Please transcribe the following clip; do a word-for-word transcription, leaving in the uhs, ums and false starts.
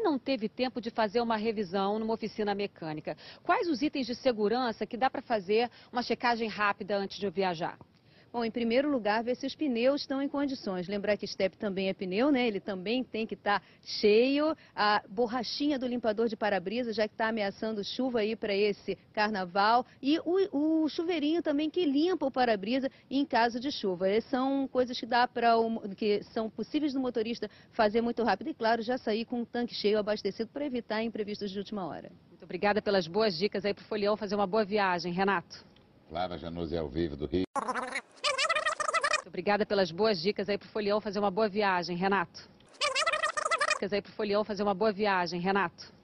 não teve tempo de fazer uma revisão numa oficina mecânica, quais os itens de segurança que dá para fazer uma checagem rápida antes de viajar? Bom, em primeiro lugar, ver se os pneus estão em condições. Lembrar que step também é pneu, né? Ele também tem que estar cheio. A borrachinha do limpador de para-brisa, já que está ameaçando chuva aí para esse carnaval. E o, o chuveirinho também que limpa o para-brisa em caso de chuva. Essas são coisas que dá para que são possíveis do motorista fazer muito rápido. E claro, já sair com um tanque cheio abastecido para evitar imprevistos de última hora. Muito obrigada pelas boas dicas aí para o Folião fazer uma boa viagem, Renato. Clara Januzzi ao vivo do Rio. Muito obrigada pelas boas dicas aí para o Folião fazer uma boa viagem, Renato. Dicas aí para o Folião fazer uma boa viagem, Renato.